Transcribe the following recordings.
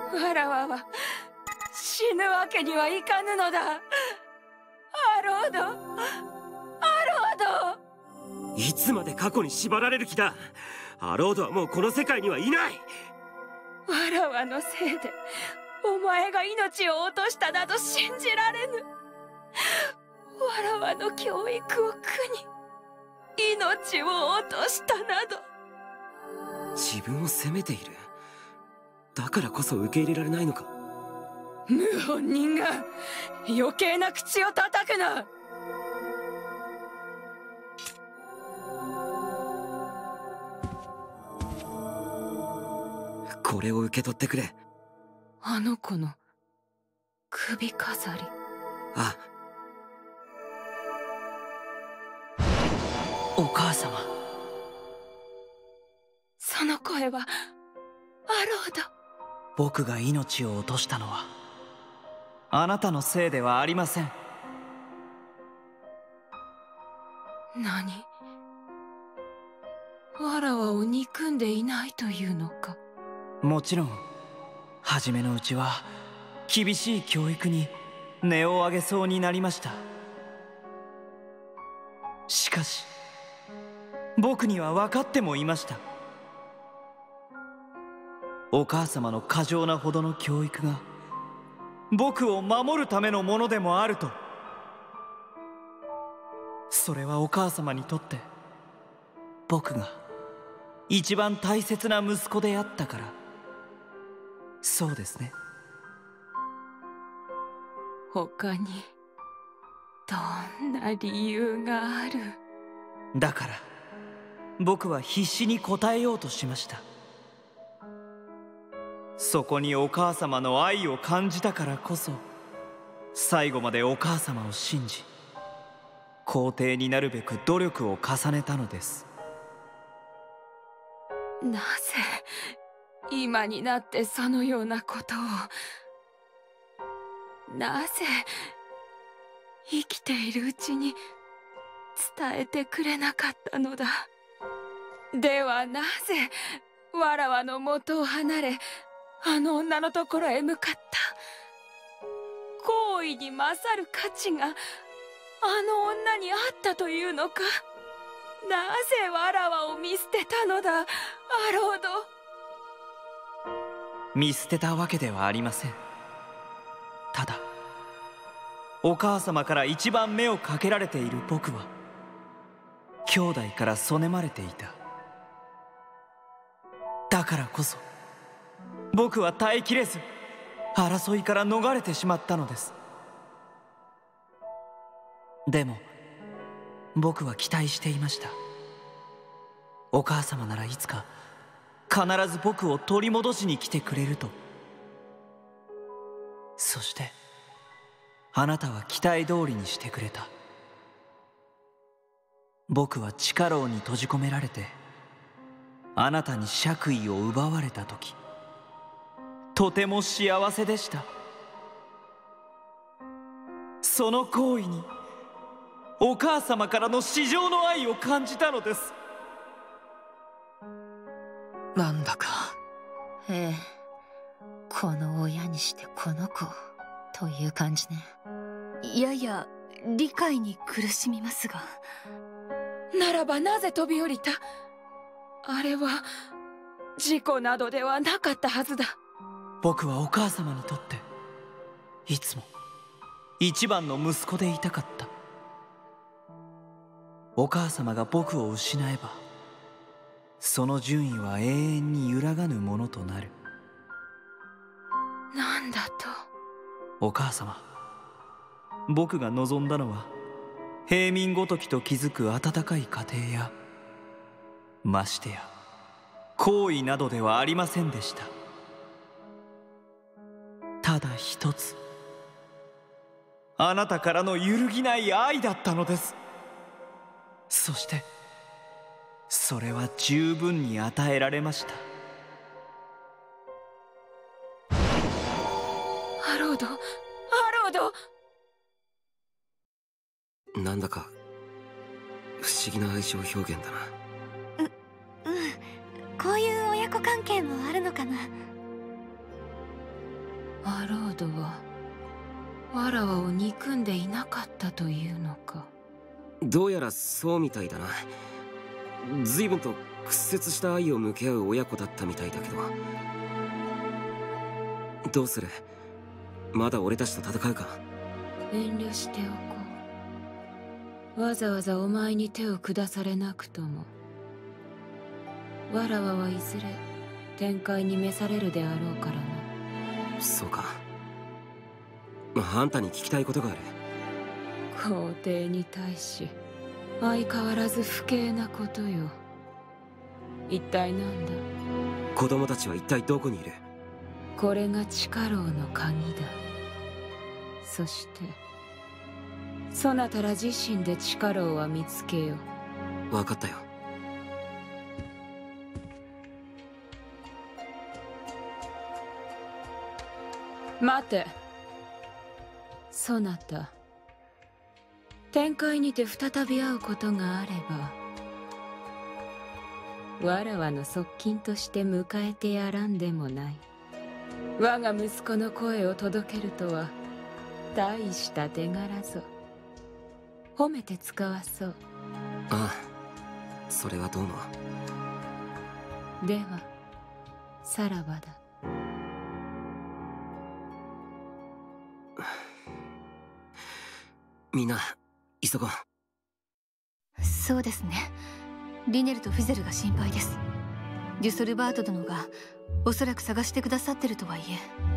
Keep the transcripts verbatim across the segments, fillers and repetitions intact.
わらわは死ぬわけにはいかぬのだ。ハロード、ハロード。 いつまで過去に縛られる気だ。ハロードはもうこの世界にはいない。 わらわのせいでお前が命を落としたなど信じられぬ。わらわの教育を苦に命を落としたなど。 自分を責めている。だからこそ受け入れられないのか。 謀反人が余計な口を叩くな。 これを受け取ってくれ。 あの子の首飾り。 ああ。お母様。 その声はアロード。 僕が命を落としたのはあなたのせいではありません。 何？わらわを憎んでいないというのか。 もちろん初めのうちは厳しい教育に音を上げそうになりました。しかし僕には分かってもいました。お母様の過剰なほどの教育が僕を守るためのものでもあると。それはお母様にとって僕が一番大切な息子であったから。そうですね。 他にどんな理由がある？ だから僕は必死に答えようとしました。そこにお母様の愛を感じたからこそ最後までお母様を信じ皇帝になるべく努力を重ねたのです。 なぜ今になってそのようなことを。なぜ生きているうちに伝えてくれなかったのだ。ではなぜわらわの元を離れあの女のところへ向かった。行為に勝る価値があの女にあったというのか。なぜわらわを見捨てたのだ、アロード。 見捨てたわけではありません。ただお母様から一番目をかけられている僕は兄弟からそねまれていた。だからこそ僕は耐えきれず争いから逃れてしまったのです。でも僕は期待していました。お母様ならいつか必ず僕を取り戻しに来てくれると。そしてあなたは期待通りにしてくれた。僕は地下牢に閉じ込められてあなたに爵位を奪われた時とても幸せでした。その行為にお母様からの至上の愛を感じたのです。 なんだか、ええ、この親にしてこの子という感じね。 いやいや理解に苦しみますが。 ならばなぜ飛び降りた？あれは事故などではなかったはずだ。 僕はお母様にとっていつも一番の息子でいたかった。お母様が僕を失えばその順位は永遠に揺らがぬものとなる。 なんだと？ お母様、僕が望んだのは平民ごときと築く温かい家庭やましてや行為などではありませんでした。ただ一つ、あなたからの揺るぎない愛だったのです。そしてそれは十分に与えられました。 ハロード、ハロード。なんだか不思議な愛情表現だな。 ううん、こういう親子関係もあるのかな。 アロードはわらわを憎んでいなかったというのか。 どうやらそうみたいだな。随分と屈折した愛を向け合う親子だったみたいだけど。どうする？まだ俺たちと戦うか？ 遠慮しておこう。わざわざお前に手を下されなくとも、わらわはいずれ天界に召されるであろうからな。 そうか。あんたに聞きたいことがある。 皇帝に対し相変わらず不敬なことよ。一体なんだ？ 子供たちは一体どこにいる？ これが地下牢の鍵だ。そしてそなたら自身で地下牢は見つけよ。 分かったよ。 待て。そなた、天界にて再び会うことがあれば、わらわの側近として迎えてやらんでもない。我が息子の声を届けるとは大した手柄ぞ。褒めて使わそう。 ああ、それはどうも。 ではさらばだ。 みんな急ごう。 そうですね。リネルとフィゼルが心配です。デュソルバート殿がおそらく探してくださってるとはいえ。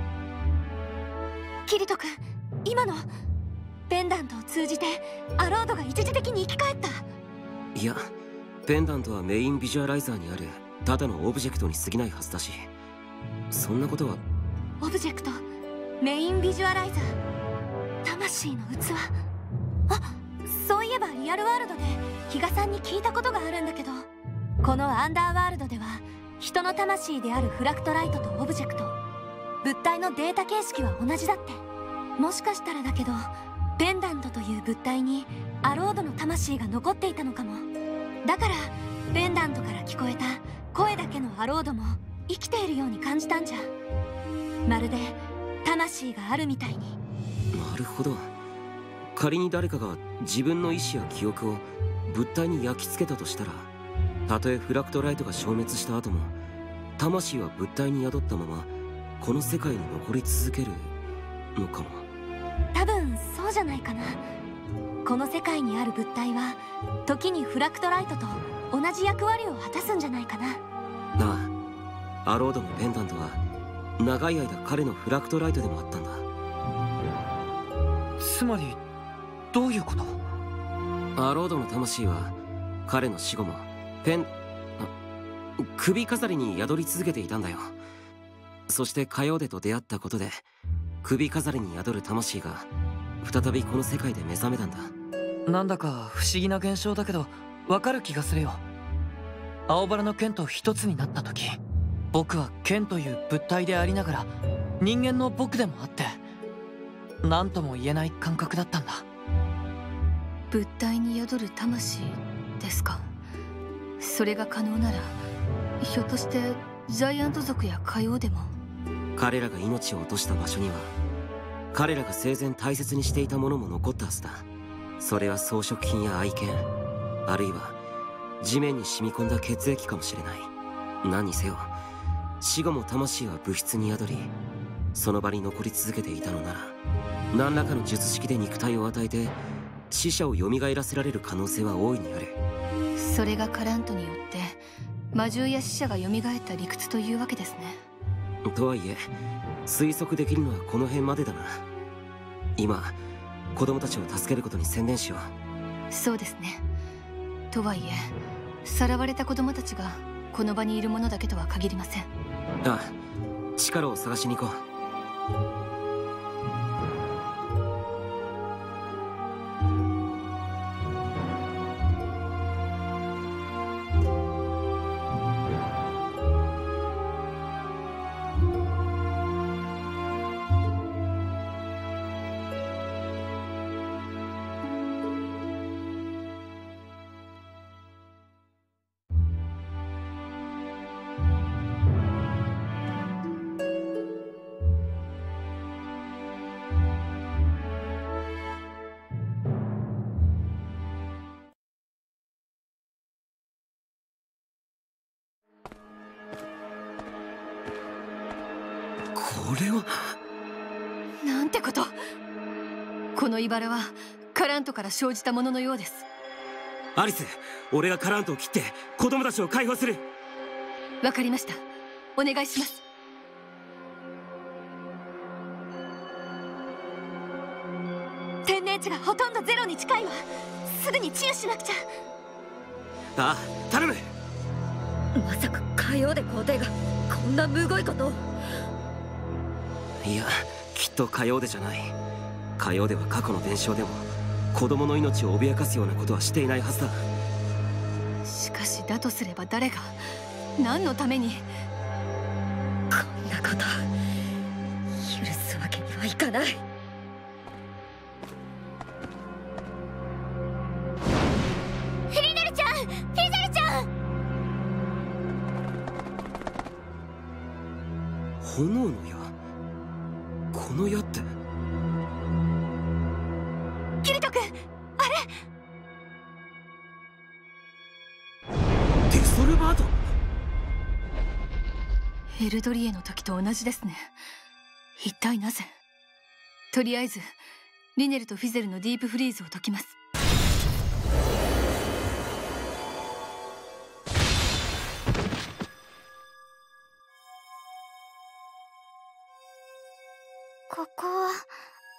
キリト君、今のペンダントを通じてアロードが一時的に生き返った。 いや、ペンダントはメインビジュアライザーにあるただのオブジェクトに過ぎないはずだし、そんなことは。 オブジェクト、メインビジュアライザー、魂の器。あ、そういえばリアルワールドで比嘉さんに聞いたことがあるんだけど、このアンダーワールドでは人の魂であるフラクトライトとオブジェクト、物体のデータ形式は同じだって。もしかしたらだけどペンダントという物体にアロードの魂が残っていたのかも。だからペンダントから聞こえた声だけのアロードも生きているように感じたんじゃ。まるで魂があるみたいに。 なるほど。仮に誰かが自分の意志や記憶を物体に焼き付けたとしたら、たとえフラクトライトが消滅した後も魂は物体に宿ったままこの世界に残り続けるのかも。 多分そうじゃないかな。この世界にある物体は時にフラクトライトと同じ役割を果たすんじゃないかな。 ああ、アロードのペンダントは長い間彼のフラクトライトでもあったんだ。 つまりどういうこと？ アロードの魂は彼の死後もペン首飾りに宿り続けていたんだよ。そしてカヨーデと出会ったことで首飾りに宿る魂が再びこの世界で目覚めたんだ。 なんだか不思議な現象だけどわかる気がするよ。青バラの剣と一つになった時、僕は剣という物体でありながら人間の僕でもあって、何とも言えない感覚だったんだ。 物体に宿る魂ですか。それが可能ならひょっとしてジャイアント族やカヨウでも。 彼らが命を落とした場所には彼らが生前大切にしていたものも残ったはずだ。それは装飾品や愛犬、あるいは地面に染み込んだ血液かもしれない。何にせよ死後も魂は物質に宿り、その場に残り続けていたのなら、何らかの術式で肉体を与えて死者を蘇らせられる可能性は大いにある。 それがカラントによって魔獣や死者が蘇った理屈というわけですね。 とはいえ推測できるのはこの辺までだな。今子供たちを助けることに専念しよう。そうですね。とはいえさらわれた子供たちがこの場にいるものだけとは限りません。 ああ、力を探しに行こう。 れはなんてこと。この茨はカラントから生じたもののようです。 アリス、俺がカラントを切って子供たちを解放する。 わかりました。お願いします。天然値がほとんどゼロに近いわ。すぐに治癒しなくちゃ。 ああ、頼む。 まさか海王で皇帝がこんなむごいことを。 いや、きっとカヨウデじゃない。カヨウデは過去の伝承でも子供の命を脅かすようなことはしていないはずだ。 しかしだとすれば誰が何のために。 こんなこと許すわけにはいかない。 リネルちゃん、フィゼルちゃん。 炎の矢。この矢ってキリト君、あれ。 デソルバート。 エルドリエの時と同じですね。一体なぜ。とりあえずリネルとフィゼルのディープフリーズを解きます。 ここはアリス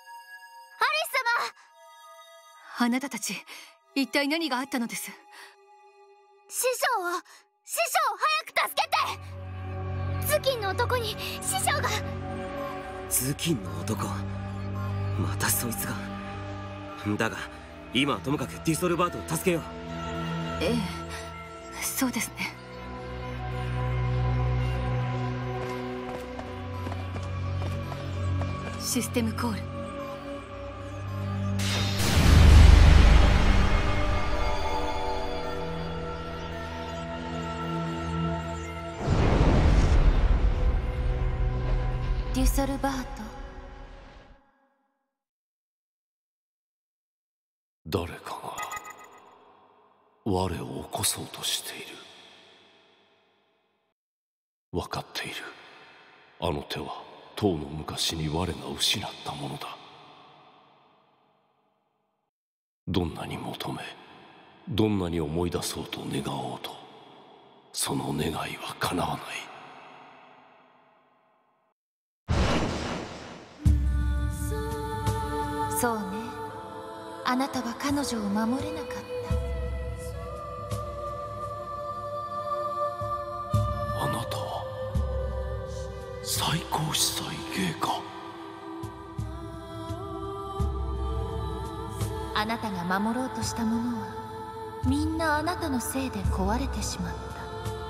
様。あなたたち一体何があったのです。 師匠を師匠を早く助けて。頭巾の男に師匠が。 頭巾の男、またそいつが。だが今はともかくディソルバートを助けよう。 ええ、そうですね。システムコール。 デュソルバート。 誰かが我を起こそうとしている。分かっている。あの手はとうの昔に我が失ったものだ。どんなに求め、どんなに思い出そうと願おうと、その願いは叶わない。 そうね、あなたは彼女を守れなかった。 あなたは最高司祭芸か。 あなたが守ろうとしたものはみんなあなたのせいで壊れてしまった。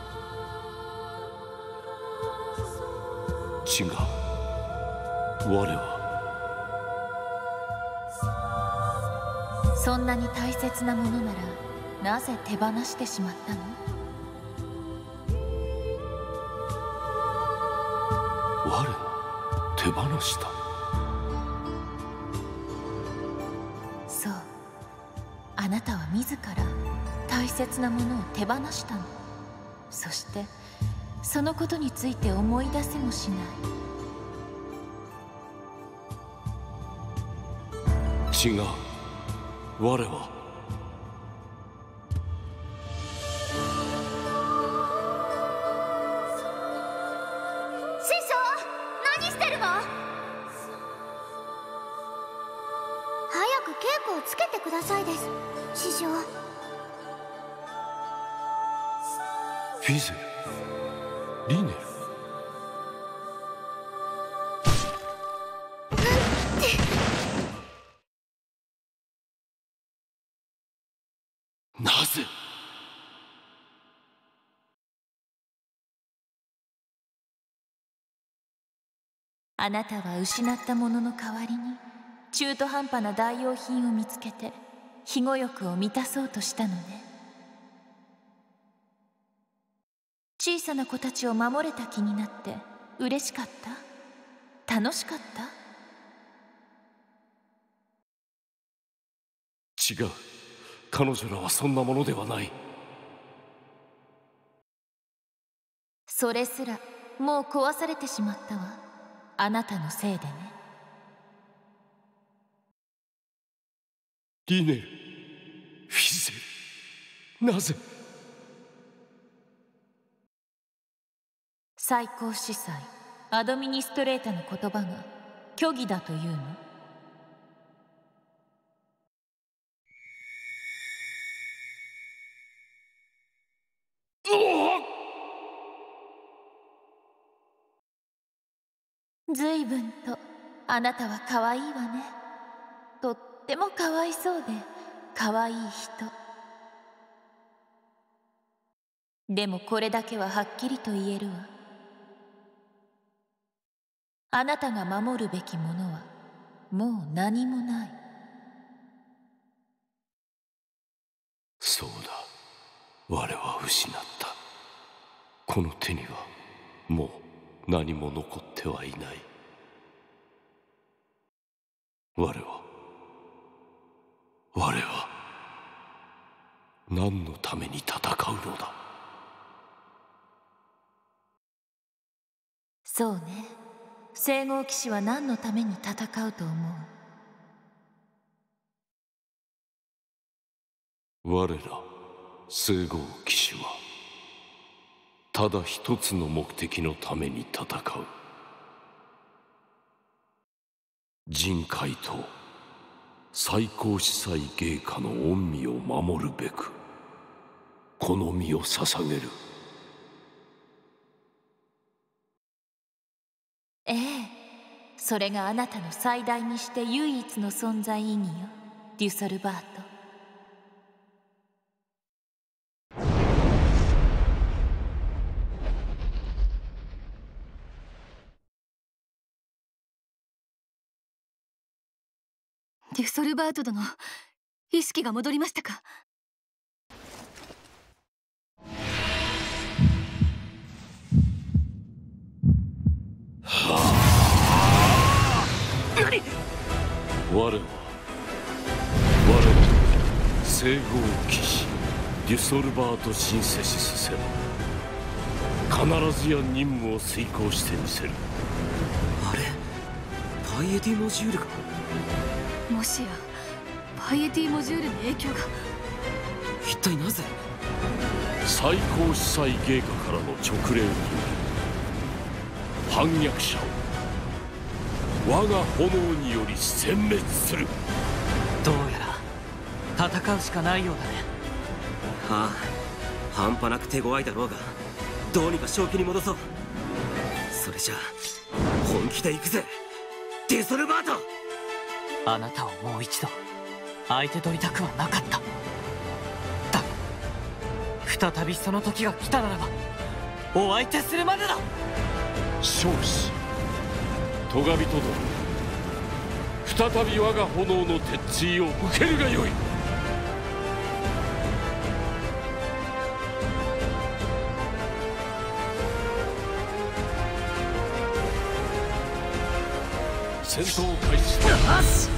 違う。我はそんなに大切なものならなぜ手放してしまったの？ 我手放した。 そう、あなたは自ら大切なものを手放したの。そしてそのことについて思い出せもしない。 違う。我は師匠、何してるの？早く稽古をつけてくださいです、師匠。 フィゼル、リネル。なぜ？ あなたは失ったものの代わりに中途半端な代用品を見つけて庇護欲を満たそうとしたのね。小さな子たちを守れた気になって嬉しかった？楽しかった？ 違う。彼女らはそんなものではない。 それすらもう壊されてしまったわ。 あなたのせいでね。 リネル、フィゼル、なぜ？ 最高司祭アドミニストレータの言葉が虚偽だというの？ずいぶんとあなたは可愛いわね。とってもかわいそうで可愛い人。でもこれだけははっきりと言えるわ。あなたが守るべきものはもう何もない。 そうだ、我は失った。この手にはもう何も残ってはいない。我は我は何のために戦うのだ。 そうね。聖号騎士は何のために戦うと思う？我ら聖号騎士はただ一つの目的のために戦う。人海と最高司祭芸家の御身を守るべくこの身を捧げる。 ええ、それがあなたの最大にして唯一の存在意義よ、デュソルバート。 デュソルバート殿、意識が戻りましたか？ 我は我は聖号騎士デュソルバート・シンセシス・セラ。必ずや任務を遂行してみせる。 あれ、パイエティモジュールか。 もしやパイエティモジュールに影響が。 一体なぜ？ 最高司祭芸家からの直令により反逆者を我が炎により殲滅する。 どうやら戦うしかないようだね。 ああ、半端なく手強いだろうがどうにか正気に戻そう。それじゃあ本気で行くぜ、デュソルバート。 あなたをもう一度相手取りたくはなかった。だが再びその時が来たならばお相手するまでだ。 少子トガビト殿、再び我が炎の鉄槌を受けるがよい。戦闘開始。